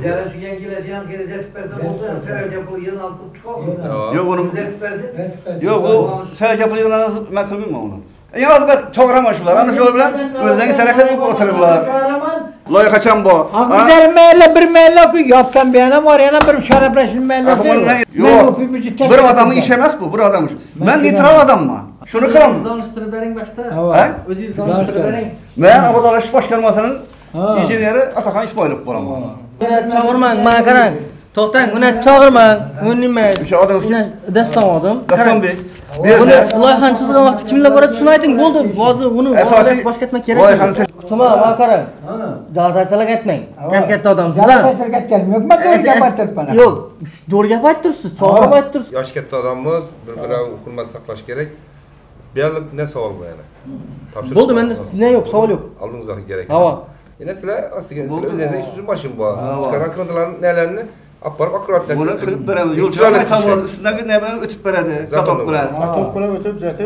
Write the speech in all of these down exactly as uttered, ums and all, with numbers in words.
Ziyara şu yengileşi hem gelecek versen oldu ya. Serap yapılı yılın altı tuttuk oldu. Yok onu. Gelecek versin. Yok o serap yapılı yılın altı ben kılmıyorum onu. Yalnız ben çoğramaşırlar. Anı şöyle bilen özden serapları otururlar. Loya kaçan bu. Akbilerim meyle bir meyle koy. Yaptan bir yana var yana bir şaraplaşın meyle koy. Yok. Bir adamı işemez bu. Bir adamı. Ben nitral adam mı? Şunu kıram. Özünüz danıştırıp verin başta. He? Özünüz danıştırıp verin. Ben Abadalaş Başkanmasının injeneri Atakan İsmailov bolam. Çağırmang, bana qarang. To'xtang, uni çağırmang. Uni nima? Uni dastan oldim. Dastan Bey. Buni loyihani chizgan vaqtda kimlar boradi shuni ayting, bo'ldi. Hozir uni asosiy boshqa aytmak kerak. Loyihani Tuma, bana qarang. Jaltachalar aytmang. Kam katta odamsizlar. Jaltachalar aytganim yo'q, men to'g'ri gap ayttiribman. Yo'q, to'g'ri gap ayttirsiz, chaqirib ayttirsiz. Yosh katta odammiz, bir-biriga hurmat saqlash kerak. Buyerlik ne savol bu yana? Topshiriq. Bo'ldi, menda ne yo'q, savol yo'q. Oldingizga kerak. Ha. Yana sizlar ostiga sizlar o'zingiz ishsiz boshim bor. Chiqqan kreditlarning nalarini Aparıp akkuratlar. Bunu kırıp veremez. Yolcularla kalmadı. Üstündeki ne bilen ötüp veredi. Katok bilen. Katok bilen ötüp zaten.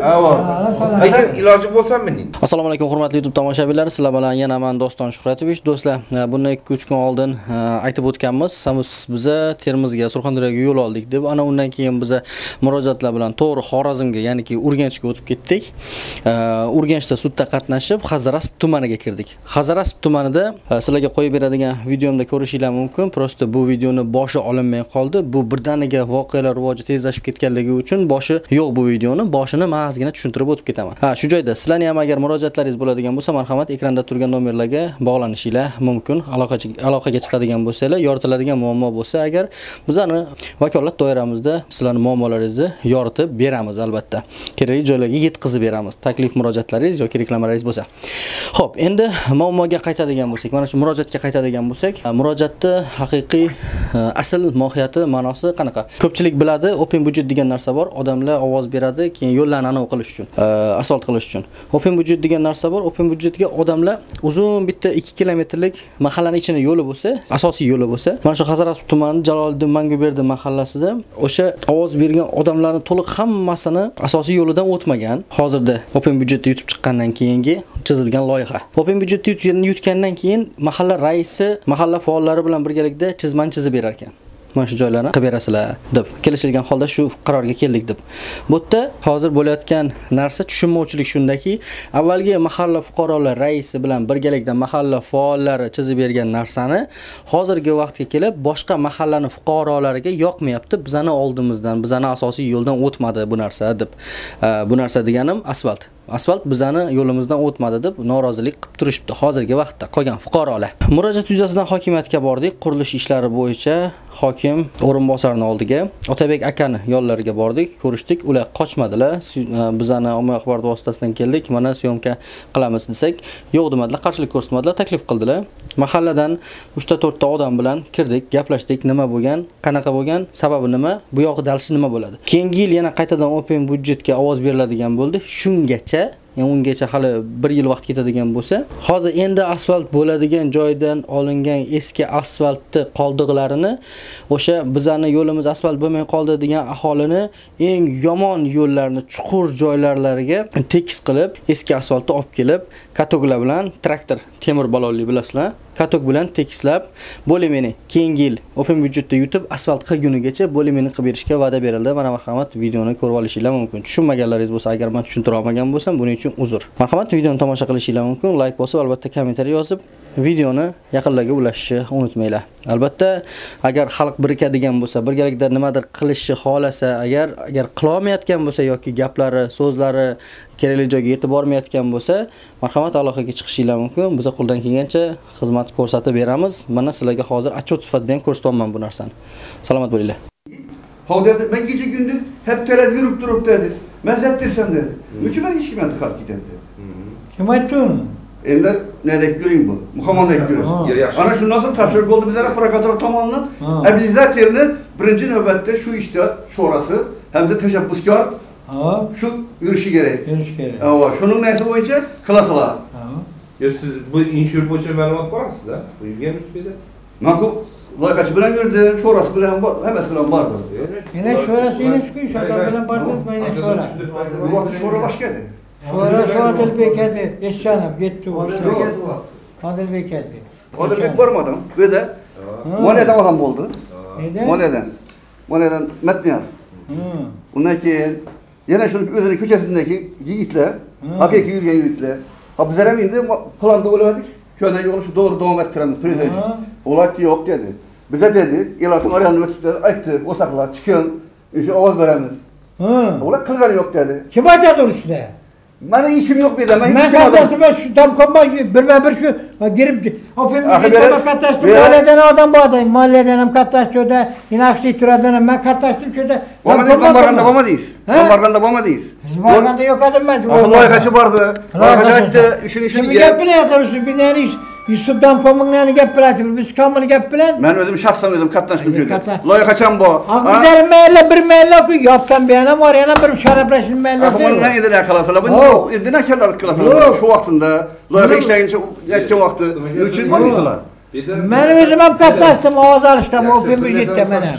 Lekin iloji bo'lsa mening. Assalomu alaykum hurmatli YouTube tomoshabinlar. Sizlar bilan yana men Doston Shuhratovich. Do'stlar, bundan ikki uch kun oldin aytib o'tganmiz. Samus biza Termizga, Surxondaryoga yo'l oldik deb, ana undan keyin biza murojaatlar bilan to'g'ri Xorazmga, ya'niki Urganchga o'tib ketdik. Urganchda sudda qatnashib, Hazarasp tumaniga kirdik. Hazarasp tumanida sizlarga qo'yib beradigan videomda ko'rishingiz mumkin. Prosta bu videoni boshi olinmay qoldi. Bu birdaniga voqealar rivoji tezlashib ketganligi uchun boshi yo'q bu videoni. Boshini ma'zgina tushuntirib o'tib ketaman. Ha, shu joyda sizlarning ham agar murojaatlaringiz bo'ladigan bo'lsa, marhamat ekranda turgan nomerlarga bog'lanishingiz mumkin. Aloqaga aloqaga chiqadigan bo'lsanglar, yoritiladigan muammo bo'lsa, agar bizani vakolat doiramizda sizlarning muammolaringizni yoritib beramiz albatta. Kerakli joylarga yetkazib beramiz. Taklif murojaatlaringiz yoki reklamalaringiz bo'lsa. Xo'p, endi muammoga qaytadigan bo'lsak, mana shu murojaatga qaytadigan bo'lsak, murojaatda haqiqiy asl mohiyati, ma'nosi qanaqa? Ko'pchilik biladi, open budget degan narsa bor. Odamlar ovoz beradi, keyin yo'llarni aniq qilish uchun, asfalt qilish uchun. Open budget degan narsa bor. Open budgetga odamlar uzun bitta ikki kilometrlik mahallaning ichida yo'li bo'lsa, asosiy yo'li bo'lsa, mana shu Hazarasp tumani Jaloliddin Manguberdi mahallasida o'sha ovoz bergan odamlarning to'liq hammasini asosiy yo'lidan o'tmagan. Hozirda open budgetni yutib chiqqandan keyingi chizilgan loyiha. Open budjetni yutgandan keyin mahalla raisi, mahalla faollari bilan birgalikda chizman chizib berar ekan. Mana shu joylarni qilib berasizlar deb kelishilgan holda shu qarorga keldik deb. Bu yerda hozir bo'layotgan narsa tushunmovchilik shundaki, avvalgi mahalla fuqarolar raisi bilan birgalikda mahalla faollari chizib bergan narsani hozirgi vaqtga kelib boshqa mahallaning fuqarolariga yoqmayapti. Bizani oldimizdan, bizani asosiy yo'ldan o'tmadi bu narsa deb. Bu narsa deganim asfalt. Asfalt bizani yo'limizdan o'tmadi deb norozilik qilib turishibdi hozirgi vaqtda qolgan fuqarolar. Murojaat yuzasidan hokimiyatga bordik. Qurilish ishlari bo'yicha hokim o'rinbosarining oldiga, Otabek akani yo'llariga bordik, ko'rishdik. Ular qochmadilar. Bizani ommaviy axborot vositasidan keldik, mana syomka qilamiz desak, yo'q demadilar, qarshilik ko'rsatmadilar, taklif qildilar. Mahalladan uch ta to'rt ta odam bilan kirdik, gaplashdik, nima bo'lgan, qanaqa bo'lgan, sababi nima, bu yog'i dalshi nima bo'ladi. Keyingi yil yana qaytadan open budjetga ovoz beriladigan bo'ldi. Shungacha yani ungacha hali bir yil vaqt ketadigan bo'lsa, hozir endi asfalt bo'ladigan joydan olingan eski asfaltni qoldiqlarini o'sha bizani yo'limiz asfalt bo'lmay qoldi degan aholini eng yomon yo'llarni, chuqur joylarlariga tekis qilib, eski asfaltni olib kelib, katoklar bilan traktor, temir balonli bilasizlar, katok bilan tekislab, bo'limini keyingi yil open budjetda yutib asfalt qilgunigacha bo'limini qilib berishga va'da berildi. Mana marhamat, videoni ko'rib olishingiz mumkin. Tushunmaganlaringiz bo'lsa, agar men tushuntira olmagan bo'lsam, buning uchun uzr. Marhamat, videoni tomosha qilishingiz mumkin. Like bosib, albatta kommentariy yozib, videoni yaqinlarga ulashishni unutmanglar. Albatta, agar xalq birikadigan bo'lsa, birgalikda nimadir qilishni xolasa, agar agar qila olmayotgan bo'lsa yoki gaplari, so'zlari kerakli joyga yetib bormayotgan bo'lsa, marhamat aloqaga chiqishingiz mumkin. Biz qo'ldan kelgancha xizmat ko'rsatib beramiz. Mana sizlarga hozir atchot sifatida ham ko'rsatyapman bu narsani. Salomat bo'linglar. Hov dedi, ben gece gündüz hep terap yürüp durup dedi. Ben zeptirsem dedi. Üçüme hiç kime tıkalt giderdi. Kim aytdi uni? Endi ne dek göreyim bu? Muhammed dek görüyoruz. Ana şu nasıl tavşırık oldu bizlere prokurator tomonidan. E bizler terini birinci nöbette şu işte, şu orası hem de teşebbüskar şu yürüyüşü gerek. Yürüyüş gerek. Evet, şunun neyse boyunca klasılar. Ya siz bu inşür boyunca məlumat var mı sizde? Bu yürüyen üstüde? Nakıl loyqachi bilan yurdi, sho'rasi bilan, hammasi bilan bordi. Yana sho'rasi yana shu sho'rasi bilan bordi, mana sho'ra. Bu vaqt sho'ra boshqa edi. Sho'ra Odilbek edi, Eshonov ketdi. Odilbek edi. Odilbek bormadim. Bu yerda Moliyeden adam oldu. Neden? Moliyeden. Moliyeden Metniyaz. Ondan keyin yana şunun özünün köçesindeki yiğitler, hakiki yürüyen yiğitler. Ha bizlere indi planda oladık. Köyden yolu şu doğru devam ettiremiz prezident. Olay yok dedi. Bize dedi, ilatın arayanını ötüpler, ayttı, osaklar çıkın, şu avaz veremiz. Olay kılgan yok dedi. Kim aytadı işte? Benim işim yok bir de, ben Ben hiç çıkmadım. kardeşim ben şu tam komba bir bir şu ha, girip o filmi Akı gittim böyle- ben katlaştım böyle- mahalleden adam bu adam mahalleden hem katlaştı da yine aksi türadan ben katlaştım şurada. Bama değil, Bambarganda bama değiliz. Bambarganda bama değiliz. Bizim arkanda yok adam ben. Akıl loykası vardı, loykası açtı, işin işini Şimdi gel. gap bilen yatarırsın bir tane iş. Yusuf'dan komun yani gap bilen biz kamını gap bilen. Ben özüm şahsen özüm katlaştım Ay, şöyle. katla- Loyka kaçan bu. Akbizer mahalle bir mahalle koy yaptan bir yana var yana bir şaraplaşın mahalle. Akımın ne edine kalasılar, bu Yok. edine keller kalasılar. Yok. Şu vaktinde, loyka Yok. işleyin yetken vakti, üçün var mısılar? Ben özüm hem katlaştım ağız alıştım o film bir ciddi benim.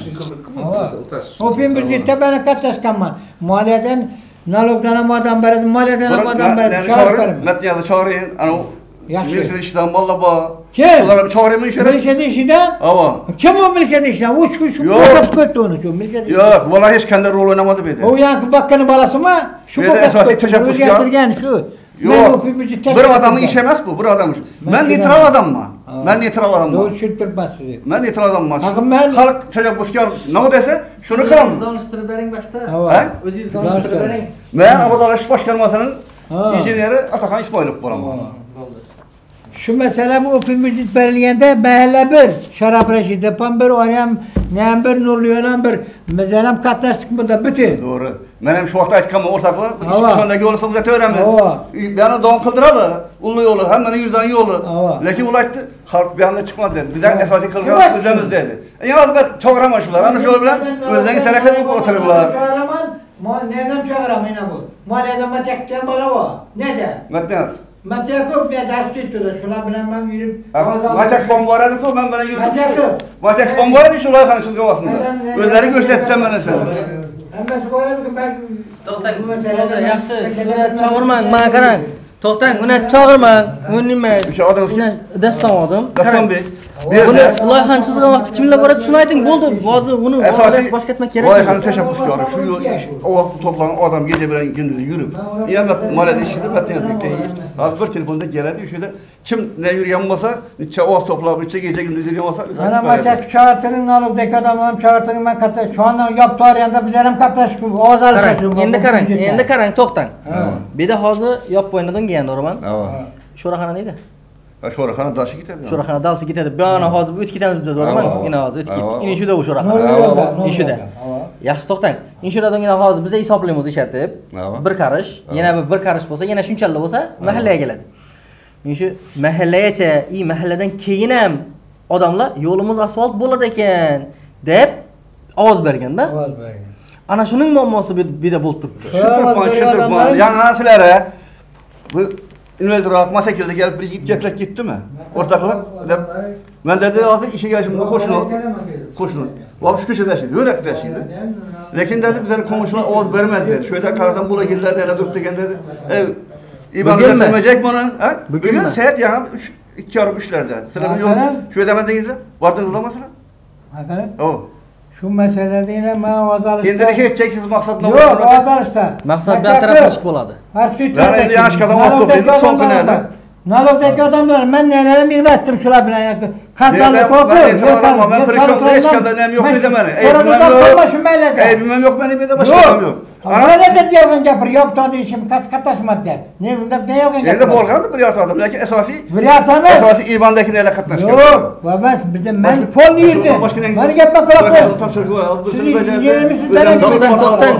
O film bir ciddi beni katlaşkan ben. Mahalleden nalogdan ama adam verdim mahalleden ama adam verdim şarap verdim. Metni yazı çağırayın, ano, Yaxşı. milisede işten valla ba. Kim? Onlara çağırayım mı işe? Milisede işiden? Ava. Kim o milisede işiden? Uç uç uç Yok. uç kötü onu şu milisede işiden. Yok, vallahi hiç kendi rol oynamadı beni. O yankı bakkanın balası mı? Şu Bir de bu esası kötü. teşebbüs Bunu ya. getirgen şu. Ben o Yok, filmi bir teşebbüs adamı edeceğim. işemez bu, bir adamı. Ben Ben kiremem. nitral adam mı? Ha. Ben nitral adam mı? Doğru şültür bastırıyor. Ben nitral adam mı? Bakın ben- Halk teşebbüskar ne dese şunu kılam. Danıştırıp bering başta. Ha? O'zingiz danıştırıp bering. Ben Abadalaş Başkanmasının Ha. injeneri Atakan İsmailov bolam. Şu mesele bu film müzik verilgende mahalle bir şarap reşi depan bir orayam ne bir nurluyan bir mezenem katlaştık burada bütün. Doğru. Benim şu vakti aytkanma ortakla, Ava. şu andaki yolu soğuk öğrenme. Ava. Beni doğum kıldıralı, ulu yolu, hemen yüzden yolu. Ava. Lakin ulayttı, halk bir anda çıkmadı dedi. Bizden Ava. esası Kim kılgıran ayttı? bizemiz dedi. E yalnız ben çağıramaşırlar, anı şöyle bilen, özden serekleri otururlar. Çağıraman, ma neden çağıramayın bu? Mahalleden maçakten bala o. Ne de? Metniyaz. Maçakıp ne ders tuttu da şuna bilen ben yürüp. Maçak bombaraydı ko ben bana yürüdüm. Maçakı. Maçak bombaraydı şu layıkanın sızgı vaktinde. Neden- neden- Özleri gösterdim bana sen. Hem ben söyledim ki ben To'xtang, bu meselede yaxshi, ben- siz uni chaqirmang, mana qarang. To'xtang, uni chaqirmang. U nima? O'sha odam- Ina dastan oldim. Daston Bey. Buni loyihani chizgan vaqtda kimlar boradi shuni ayting, bo'ldi. Hozir uni Esası boshqa aytmak kerak. loyihanın teşebbüskarı şu yol iş, o toplanan o adam gece bilen gündüz yürüp. Yani maliyet işinde Metniyaz Bey'te az bir telefonda geledi şöyle kim ne yürüyen olmasa, içe o toplayıp içe gece gündüz yürüyen olsa. Ana maçak çağırtının alıpdaki adamlarım çağırtının ben katlaş. Şu anda yaptı arayanda biz hem katlaş. Oğuz alışmışım. Qarang, endi qarang, endi qarang, to'xtang. Bu yerda hozir yop o'ynadan kelgan o'raman. Sho'raxona neydi? Sho'raxona daşı gitadi. Sho'raxona dalsi ketadi. Bu yana hozir o'tib ketamiz biz o'raman. Ina hozir o'tib ketdik. Ina shuda u sho'raxona. Ishuda. Yaxshi to'xtang. Inshudadan yana hozir biz hisoblaymiz ishlatib. Bir qarish, yana bir bir qarish bo'lsa, yana shunchalar bo'lsa, mahallaga keladi. Men shu mahallagacha, i mahalladan keyin ham odamlar yo'limiz asfalt bo'ladi ekan deb ovoz berganda. Ovoz bergan. Ana shuning muammosi bu yerda bo'lib turibdi. Şu Türkman, şu Türkman. Yan silere. Bu üniversite rahat masakilde gelip bir git getlek gitti mi? Ortaklık. Ben dedi artık işe gelişimde koşun ol. Koşun ol. Valla şu köşede şeydi, yörek de şeydi. Lakin dedi bize komşular oğuz vermedi dedi. Şöyle karadan bula girdiler de hele durup deken dedi. Ev İban'ı Bugün mü? getirmeyecek mi ona? Ha? Bugün Bugün mü? seyahat yani üç, iki yarım üçlerde. Sıra bir yol. Hakan'ım. Şöyle hemen değildi. Vardınız ulamasına. Hakan'ım. O. Şu meselede yine ben oğuz alışta. Kendini şey edeceksiniz maksatla. Yok oğuz alışta. Maqsad bir taraflashib bo'ladi. Her şey Ben indi yaş kadar hafta okuyordum, son günlerde. Nalogdaki adamlar ben nelerim yığlaştım şuna bilen yakın. Kastalık Ben- oku. ben itiraz almam, ben perişan hiç kadar nem yok bir de beni. Eğitimim yok. Eğitimim yok benim bir de başka adam yok. Böyle de yalan yapır. Yaptı işim kaç katlaşmadı der. Ne bunda ne yalan Nerede yapır? bolgandı bir yartı adam. Lakin esası Bir yatamaz. esası İvan'daki neyle katlaşıyor. Yok. Baba bizim ben fon yiyirdi. Bana yapma kulak ver. Sizin yerimizin sana To'xtang, to'xtang.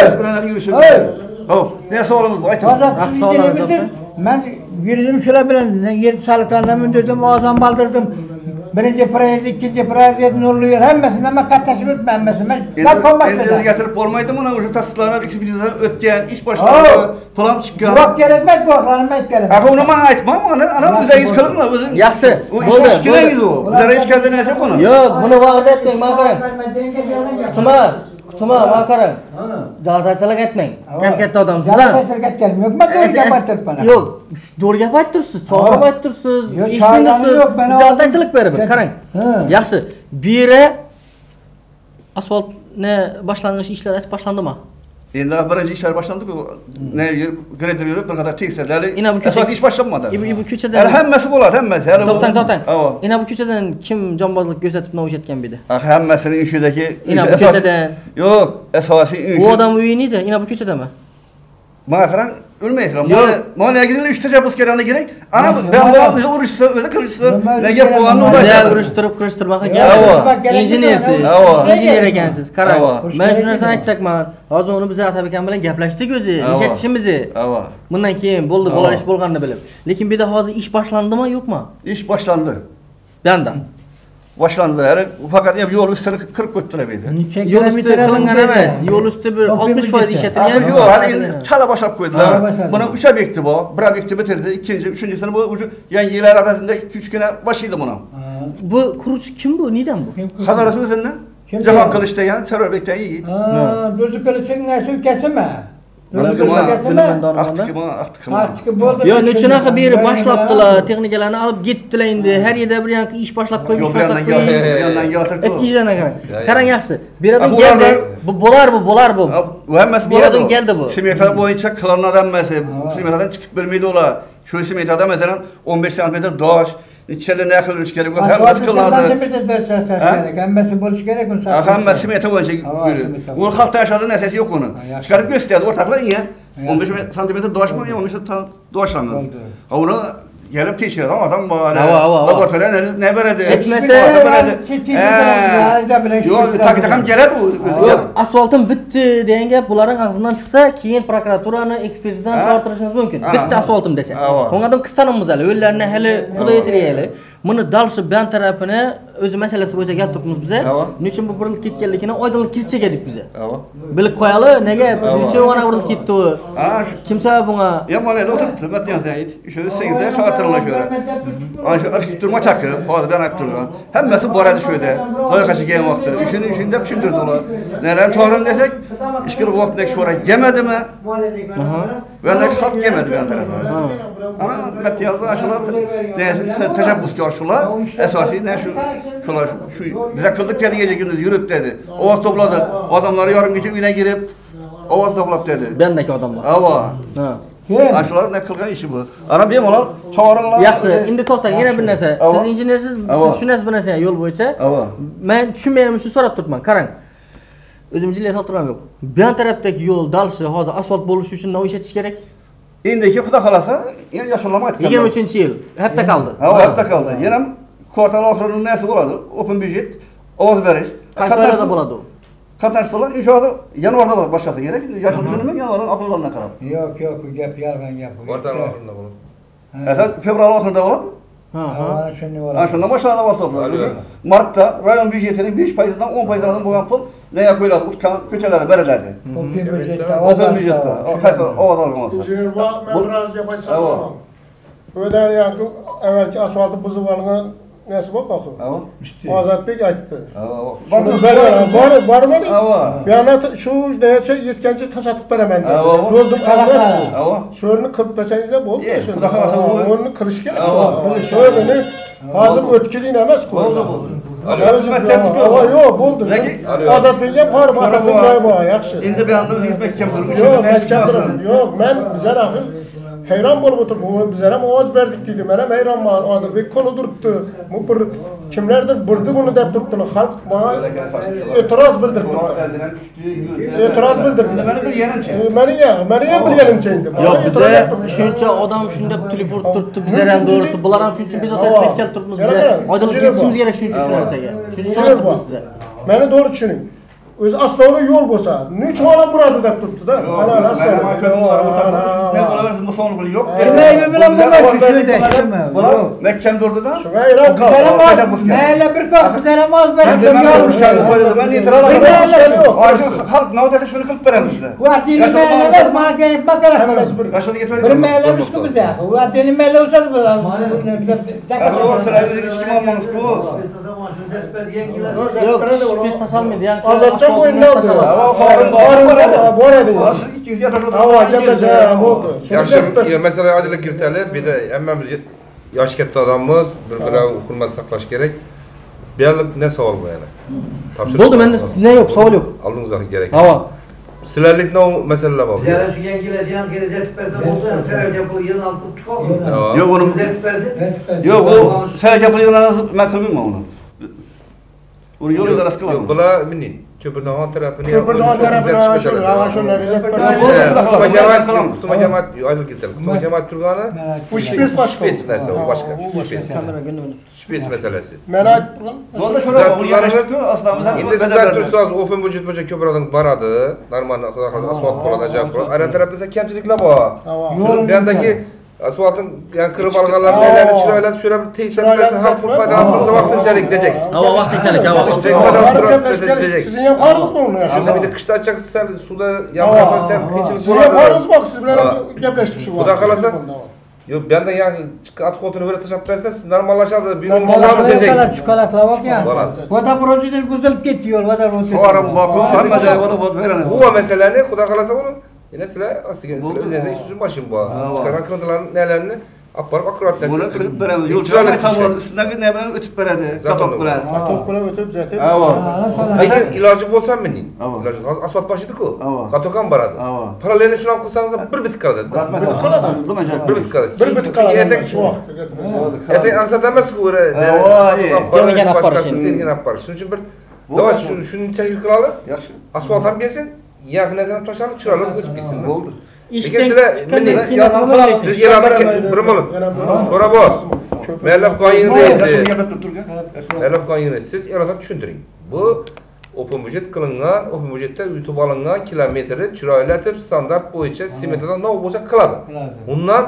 Hey. Hop. Ne sorunuz bu? Aytın. Bazen Raqs sizin olmaz, yerimizin doktor. ben yürüdüm şuna bilen yer salıklarına mündürdüm ağzım baldırdım. Birinci priz, ikinci priz nurluyor. Hemmesinden ben katlaşıp ötmem hemmesinden. Ben konmak Endiri dedim. getirip olmaydı mı lan? Şu tasdıklarına bir kişi ötken, iş Oo. başlarında, plan çıkan. Burak gerekmez, buraklarım ben gerekmez. Aka onu bana aytmam ama ana bize iz kılın mı? Yaxshi. O Bo'ldi. iş işkine gidiyor o. Bize hiç kendine ne yapıyor onu? Yo'q, buni va'da etmang, mana qarang. Ben denge gelden yaptım. Tuma, Kutuma, bana qarang. Jalatachilik etmang. Katta odamsiz. Jalatachilik etganim yo'q. Men to'g'ri gap aytibman. Yo'q, to'g'ri gap aytibsiz, chog'ib aytibsiz. Eshitmaysiz. Jalatachilik berib, qarang. Yaxshi. Bu yerga asfaltni boshlang'ich ishlari boshlandimi? Endi birinchi ishlar boshlandi-ku. Ne grader yurib bir qadar tekstirlar. Asosiy ish boshlanmadi. Bu ko'chadan Hali hammasi bo'ladi, hammasi. To'xtang, to'xtang. Ina bu ko'chadan kim jonbozlik ko'rsatib navshatgan bedi? Hammasini ishidagi Ina bu ko'chadan. Yo'q, asosiy ish. Bu odam uyinida, ina bu ko'chadami? Mana qarang, o'lmaysiz. Mana mana yagirli uch tashabbus kerakni kerak. Ana ben bu o'zi urishsa, o'zi qilishsa, nega bo'lganini o'ylaysiz. Urishtirib, qurishtirmaga gap. Injenersiz. Injener ekansiz. Qarang, men shu narsani aytchakman. Hozir uni biz Atabek aka bilan gaplashdik o'zi, ishatishimizni. Bundan keyin bo'ldi, bo'lar ish bo'lganini bilib. Lekin bu yerda hozir ish boshlandimi, yo'qmi? Ish boshlandi. Banda. Boshlandı. Yani fakat hep yol üstüne kırk götüre beydi. Yol üstü kılıngan emas. Yol üstü bir altmış foiz işletilgan. Yok, hani çala başlap koydular. Buna üç obyekti bu. Bir obyekti bitirdi. İkinci, üçüncüsünü bu ucu yani yıllar arasında iki üç güne başıydı buna. Bu kurucu kim bu? Neden bu? Hazarası üzerinden. Cahan Kılıç'ta yani Serverbek'ten iyi. Aa, Gözü Kılıç'ın nesil kesime. Yo, nechanaqa beri boshlabdilar, texnikalarni olib ketibdilar endi. Har yerda bir yangi ish boshlab qo'yishmasa qo'ying. Etkizana qarang. Qarang yaxshi. Bu yerdan keldi. Bu bo'lar bu, bo'lar bu. Bu hammasi bu yerdan keldi bu. Simeta bo'yicha qilinadigan emas. Simetadan chiqib bilmaydi ular. Shu simetada masalan o'n besh santimetr dosh, ichida ne qilish kerak bo'lsa hammasi qilinadi. Hammasi bo'lishi kerak uni. Hammasi simeta bo'yicha. U xalta yashadi narsasi yo'q uni. Chiqarib ko'rsatadi o'rtoqlar, o'n besh santimetr doshmi, o'n besh doshmi. Uni gelip tekshiradi odam bor. Laboratoriya ne beradi? Etmasa, yo'q, taqida ham keladi u. Yo'q, asfaltim bitdi degan gap bularning og'zidan chiqsa, keyin prokuraturani ekspertizadan chaqirtirishimiz mumkin. Bitta asfaltim desa. Bunga qistonimiz hali, o'ylarni hali xudo yetirayli. Buni dalshi ban tarafini o'zi masalasi bo'yicha gap turibmiz biz. Nechun bu burilib ketganligini oydinlik kiritsak edik biz. Bilib qo'yali, nega nechun ona burilib ketdi u? Kim sabab bunga? Ya mana o'tiribdi, matniyatdan ayt. Shu singda chaqirtirlar shu. Ana shu arxitekturma chaqib, hozirdan aytib turgan. Hammasi boradi shu yerda. Loyihachi kelgan vaqtda. Shuni shunda tushuntirdilar. Neden to'g'ri desek, ishkil vaqtdagi sho'ra yemadimi? Banda xalq yemadi bu tarafdan. Ana matniyatdan shular tashabbuskor shular asosiy ne şu shular shu bize qildik kelgan gündüz yurib dedi. Ovoz to'pladi. Odamlar yarim kecha uyga kirib ovoz to'plab dedi. Bendagi odamlar. Ava. Ha. Shular ne qilgan ishi bu? Ana bemalol chog'ringlar. Yaxshi, endi to'xtang, yana bir narsa. Siz injenersiz, siz tushunasiz bu narsani yo'l bo'yicha. Men tushunmayman, shu so'rab turibman. Qarang. O'zim jilay soltiram yo'q. Bu tarafdagi yo'l dalshi hozir asfalt bo'lishi uchun nima ishatish kerak? Endiki xudo xolasa, yana yoshlanma aytgan. yigirma uchinchi yil. Hafta qoldi. Ha, hafta qoldi. Yana kvartal oxirining nasi bo'ladi? Open budget, ovoz berish. Qaysi oylarda bo'ladi u? Qatnashchilar inshaalloh yanvarda boshlasa kerak. Yoshlar shunimi yanvarning oxirlariga qarab. Yo'q, yo'q, bu gap yolg'on gap. Kvartal oxirida bo'ladi. Asal fevral oxirida bo'ladi. Ha, ha, shunday bo'ladi. Ha, shunda boshlanadi boshlanadi. Martda rayon byudjetining besh foizdan o'n foizdan bo'lgan pul nega qo'yiladi? O'tgan ko'chalarga beriladi. Open budjetda, open budjetda. Qaysi ovoz olgan bo'lsa. Men biroz gap aytsam. O'dan yangi avvalgi asfaltni buzib olgan nasi bor qo'q. Ozodbek aytdi. Bor, bormadi? Yana shu necha yetgancha tashattib beraman dedi. Ko'rdim albatta. Sho'rni qilib bersangiz bo'ldi. O'rni qilish kerak. Sho'rni hozir o'tkazing emas-ku. Yo'q, bo'ldi. Ozodbekga borib atasini qo'yib, yaxshi. Endi bu yerda o'zingiz mahkam turib, yo'q, mahkam turib. Yo'q, men bizlar axir hayron bo'lib o'tirib, bizlar ham ovoz berdik dedi. Men ham hayronman. Odilbek qo'l turibdi. Bu bir kimlardir burdi buni deb turibdilar. Xalq bana e'tiroz bildirdi. E'tiroz bildirdi. Meni bir yerimcha. Meni ya, meni ham bir yerimcha endi. Yo'q, biz shuncha odam shunda tulib turibdi, bizlar ham to'g'risi, bular ham shuncha biz o'tayotib keltiribmiz biz. Oydinlik kiritishimiz kerak shuncha shu narsaga. Shuncha so'rayapmiz sizga. Meni to'g'ri tushuning. O'zi asfaltli yo'l bo'lsa, nechun odam buradi deb turibdi-da. Mana asfalt. Ne bo'larsiz musolni bil yo'q. Mayli bilan nima shu yerda ishimi? Mahkam turdi-da. Shunga hayron qoldim. Mayli bir ko'p bizlar oz berib turgan. Men e'tiroz qildim. Hozir xalq nima desa shuni qilib beramiz bizlar. Vaqtini mayli manga bakara. Qashqaga ketib. Bir mayli biz bizlar. Vaqtini mayli o'sadi bizlar. Sizlar hech kim olmaysizku. Yo'q, pes tasalmaydi. Ozodchi Kaçan oyunu aldı. Farın Barın bor edin. Asıl iki yüz yataş oturdu. Hava cemde oldu. Yaxshi, mesela Adil Girtali, bir de hammamiz yosh katta odammiz, bir-biriga hurmat saqlash kerak. Bu yerlik ne savol bu yana? Topshiriq. Bo'ldi, menda ne yo'q, savol yo'q. Oldingizga kerak. Ha. Sizlarlik ne masalalar bor? Bizlere şu yengileşen gelecek persen oldu ya, Serap yapılı yılın altı tuttuk. Yok onun. Yok o Serap yapılı yılın altı ben kılmıyorum onu. Onu yol idaresi kılamam. Yok bula minin. Köprüdağın tarafını Köprüdağın tarafını şöyle hava şöyle rezet persen. Kutuma cemaat, Kutuma cemaat, Adil Girtali. Kutuma cemaat turganı. Bu şüphesiz başka. Şüphesiz narsa, o başka. Şüphesiz meselesi. Merak Onda şöyle onu yarıştırıyor aslında. Endi sizlar tursangiz open budjet bo'yicha ko'proq boradi. Normal asfalt bo'ladi, ajab bo'ladi. Aynan tarafda esa kamchiliklar bor. Bu yerdagi asfaltın yani kırıp alganlar nelerni chiroylar tushirib teyslarsa ham foydalanib tursa vaqtinchalik diyeceksin. Ha, vaqtinchalik, ha. Sizin ham qarınız mı onu ya? Shunda bir de qishda chiqsa sen suvda yamqasa sen qiyinchilik Sizin ham qarınız bak siz bilan gaplashdik shu. Xudo xolasa Yok ben de yani at kotunu böyle taşıp versen siz normallaşadı. Bir gün kullandı diyeceksin. Çikolata bak ya. Vada projeden buzulup gitti yol. Vada projeden. O aram bakın. Sen mesela onu bak verene. Bu mesele ne? Xudo xolasa onu yine sıra astiga sıra üzerinde işsizin başım bu. Çıkaran kırıntıların nelerini aparıp akkuratlar. Bunu kırıp veremez. Yol çıkarmayı tamam. Üstündeki ne bilen ötüp veredi. Katok bilen. Katok bilen ötüp zaten. Lekin ilacı bolsa menin. İlacı asfalt başıydı ku. Katokam baradi. Paralelini şuna kılsanız da bir bitik kaldı. Bir bitik kaldı. Bir bitik kaldı. Bir bitik kaldı. Etek şu vaqt. Etek ansa demez ku öyle. Görmegen aparış. Görmegen aparış. Şunun için bir Davay şunu teşkil kılalı. Asfalt ham gelsin. Yakın ezanı taşalı çıralıp ötüp gitsin. Oldu. Peki sizler siz ilanı bir olun. Sonra bu. Merlep Kayın reisi. Merlep Kayın reisi. Siz irada düşündürün. Bu open budjet kılıngan, open budjette YouTube alıngan kilometre çıralatıp standart boyunca simetreden ne olsa kıladı. Bundan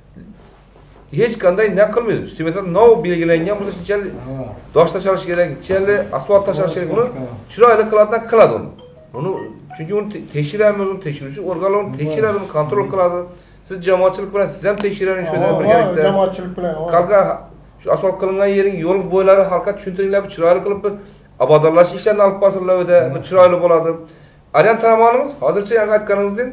hiç kanday ne kılmıyor. Simetreden ne belgilengen burada çel doğaçta çalış gerek, çel asfaltta çalış gerek bunu çırayla kıladan kıladı onu. Onu çünkü onu teşhir etmez, onu teşhirçi organlar onu teşhir edin, kontrol kıladı. Siz cemaatçılık bilen siz hem teşhir edin şöyle bir gerekte. Cemaatçılık bilen. Kalka şu asfalt kılıngan yerin yol boyları halka çüntürüyle bir çırayla kılıp bir abadalaş işlerini alıp basırlar öde bir çırayla boladı. Arayan tamamanımız hazırça yani aytkanınızdan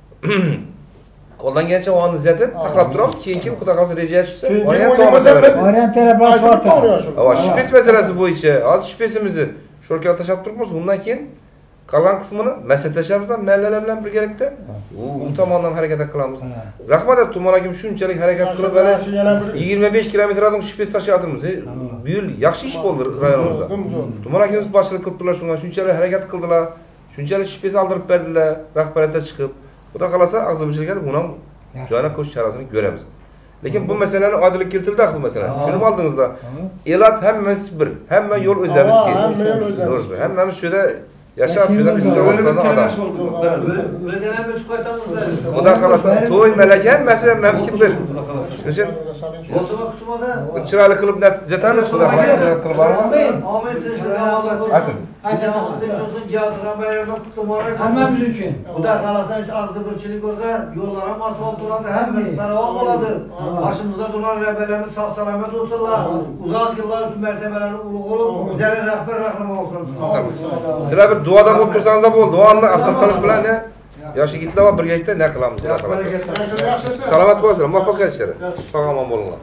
koldan gelince o anı zetet taklap duralım. Keyinki Xudo xolasa reja tushsa, oraya devam edelim. Oraya taraf asfalt. Ama şüphes meselesi bo'yicha hozir şüphesimizni sho'rga tashab turibmiz. Undan keyin qolgan qismini maslahatlashimizdan mahallalar bilan birgalikda u tomondan harakat qilamiz. Rahmat tuman hakim shunchalik harakat qilib hali yigirma besh kilometrdan şüphes tashyapmiz. Bu yil yaxshi ish bo'ldi rayonimizda. Tuman hakimiz boshchilik qilib turlar shunga shunchalik harakat qildilar. Shunchalik şüphes oldirib berdilar rahbariyatga chiqib. Xudo xolasa ag'zibchilikda buni joyına ko'sh chorasini ko'ramiz. Lekin bu meseleni adillik kiritildi bu mesele. Şunu mu aldığınızda? Elat hemmemiz bir. Hemme yol özemiz ki. Doğrusu. Hemmemiz şöyle yaşar şöyle bir sıkıntı adam. Ödenen bir tukatamız var. Xudo xolasa to'y meleken mesele hemmemiz ki bir. Üçün Bozuma kutumada. chiroyli qilib natijatamiz Xudo xolasa qilib olamiz. Ahmet Tinchli devamlı. Aytın. Aytamiz tinch olsun, Cihat'dan bayramda kutumada. Hammamiz uchun. Xudo xolasa şu ağzı birchilik olsa, yollar ham asfalt bo'ladi, hammasi baravar bo'ladi. Başımızda duran rehberlerimiz sağ salamet olsunlar. Uzak yıllar şu mertebeleri ulug' olup, bizlere rehber rahmet olsun. Sizlar bir duodan bo'lib tursangiz ham bo'ldi. Duoni asoslanib bilan ne? Yoshi yigitlar va birgalikda ne qilamiz Xudo xolasa. Salomat bo'linglar, muvaffaqiyatlar. Sog' omon bo'linglar.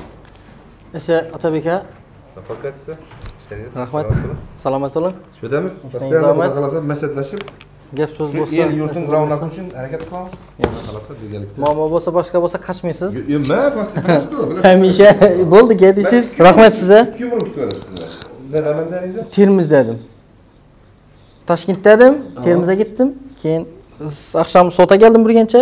Esa Otabek aka, Muvaffaqiyatlar. rahmat. Salomat bo'ling. Shudamiz. Postoyanno Xudo xolasa maslahatlashib Gap so'z bo'lsa, el yurtning ravnaqi uchun harakat qilamiz. Xudo xolasa birgalikda. muammo bo'lsa, boshqa bo'lsa qachmaysiz. Yema, pastda Hamisha bo'ldi, keldingiz. Rahmat sizga. Kim bo'lib turibsizlar? Neden denize? Termizda edim. Toshkentda edim, Termizga ketdim. Keyin akşam sota geldim burgencha.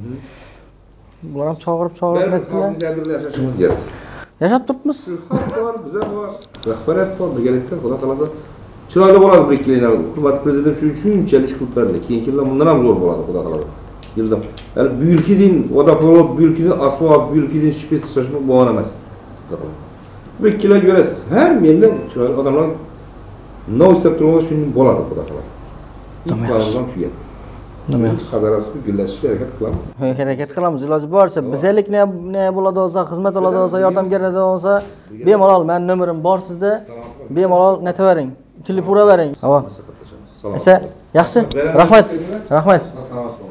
Bular ham chaqirib chaqirib aytdilar. Dadil yashashimiz kerak. Yashab turibmiz. Bor, biza bor. Rahbariyat bor, birgalikda Xudo xolasa chiroyli bo'ladi bu ikki yildan. Hurmatli prezident shu shunchalik qilib berdi. Keyingi yillar bundan ham zo'r bo'ladi Xudo xolasa. Yilda. Yani bu ülkenin vodoprovod, bu ülkenin asfalt, bu ülkenin şüphesiz çalışma bu an emas. Bu ikki yilga göresiz. Hem yerden chiroyli odamlar ne istep turibdi shunday bo'ladi Xudo xolasa. Tamam. Shu yer. Nima? Hazarasi birlashishga harakat qilamiz. Harakat qilamiz. Iloji boricha bizalik ne ne bo'ladi bo'lsa, xizmat bo'ladi bo'lsa, yordam beradi bo'lsa, bemalol men nomerim bor sizda. Bemalol netavering. Telefon bering. Havo. Esa, yaxshi. Rahmat. Rahmat. Salomat bo'ling.